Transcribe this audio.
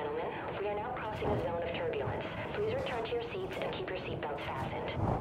gentlemen. We are now crossing a zone of turbulence. Please return to your seats and keep your seatbelts fastened.